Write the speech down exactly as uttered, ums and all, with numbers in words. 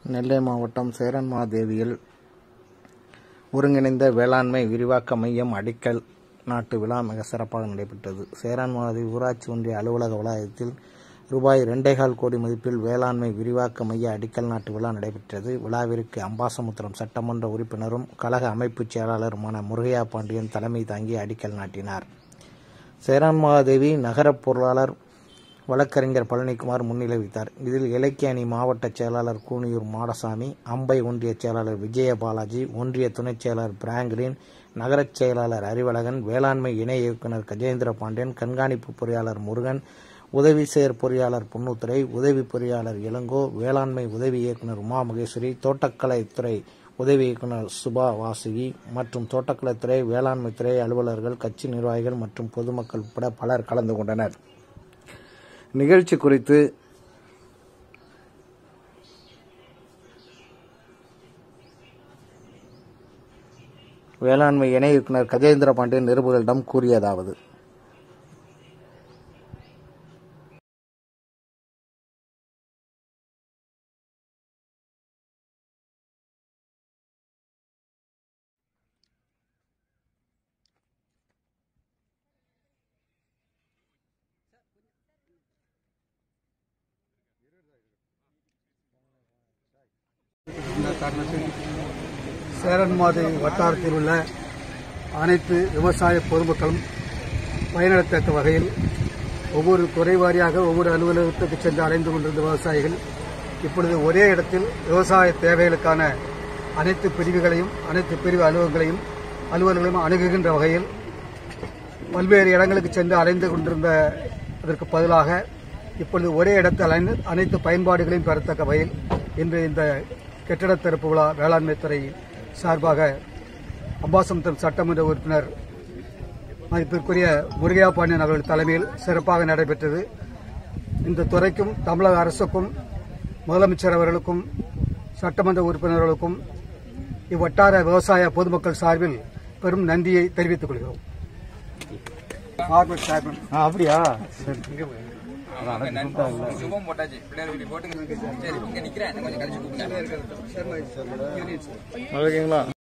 நெல்லை மாவட்டம் சேரன்மாதேவியில் ஒருங்கிணைந்த வேளாண்மை விரிவாக்க மையம் அடிக்கல் நாட்டு விழா மிக சிறப்பாக நடைபெற்றது. சேரன்மாதேவி ஊராட்சி ஒன்றிய அலுவலக வளாகத்தில் ரூபாய் இரண்டேகால் கோடி மதிப்பில் வேளாண்மை விரிவாக்க மைய அடிக்கல் நாட்டு விழா நடைபெற்றது. விழாவிற்கு அம்பாசமுத்திரம் சட்டமன்ற உறுப்பினரும் கழக அமைப்புச் செயலாளருமான முருகையா பாண்டியன் தலைமை தாங்கி அடிக்கல் நாட்டினார். சேரன்மாதேவி நகர பொருளாளர் வழக்கறிஞர் பழனிக்குமார் முன்னிலை வைத்தார். இதில் இலக்கிய அணி மாவட்ட செயலாளர் கூனியூர் மாடசாமி, அம்பை ஒன்றிய செயலாளர் விஜயபாலாஜி, ஒன்றிய துணைச் செயலாளர் பிராங்கிலின், நகரச் செயலாளர் அறிவழகன், வேளாண்மை இணை இயக்குநர் கஜேந்திர பாண்டியன், கண்காணிப்பு பொறியாளர் முருகன், உதவி செயற் பொறியாளர் பொன்னுத்துறை, உதவி பொறியாளர் இளங்கோ, வேளாண்மை உதவி இயக்குநர் உமா மகேஸ்வரி, தோட்டக்கலைத்துறை உதவி இயக்குநர் சுபா வாசுகி மற்றும் தோட்டக்கலைத்துறை, வேளாண்மைத்துறை அலுவலர்கள், கட்சி நிர்வாகிகள் மற்றும் பொதுமக்கள் உட்பட பலர் கலந்து கொண்டனர். நிகழ்ச்சி குறித்து வேளாண்மை இணை இயக்குநர் கஜேந்திர பாண்டியன் நிருபர்களிடம் கூறியதாவது: இந்த தருணத்தில் சேரன்மாதேவி வட்டாரத்தில் உள்ள அனைத்து விவசாய பொதுமக்களும் பயனடைத்தக்க வகையில் ஒவ்வொரு துறை வாரியாக ஒவ்வொரு அலுவலகத்துக்கு சென்று அடைந்து கொண்டிருந்த விவசாயிகள் இப்பொழுது ஒரே இடத்தில் விவசாய தேவைகளுக்கான அனைத்து பிரிவுகளையும் அனைத்து பிரிவு அலுவலகங்களையும் அலுவலர்களையும் அணுகுகின்ற வகையில் பல்வேறு இடங்களுக்கு சென்று அடைந்து கொண்டிருந்த அதற்கு பதிலாக இப்பொழுது ஒரே இடத்தில் அனைத்து பயன்பாடுகளையும் பெறத்தக்க வகையில் இன்று இந்த கட்டிட திறப்பு விழா வேளாண்மைத்துறை சார்பாக அம்பாசமுத்திரம் சட்டமன்ற உறுப்பினர் மதிப்பிற்குரிய முருகையா பாண்டியன் அவர்கள் தலைமையில் சிறப்பாக நடைபெற்றது. இந்த துறைக்கும் தமிழக அரசுக்கும் முதலமைச்சர் அவர்களுக்கும் சட்டமன்ற உறுப்பினர்களுக்கும் இவ்வட்டார விவசாய பொதுமக்கள் சார்பில் பெரும் நன்றியை தெரிவித்துக் கொள்கிறோம். அப்படியா? நல்லா இருக்கீங்களா?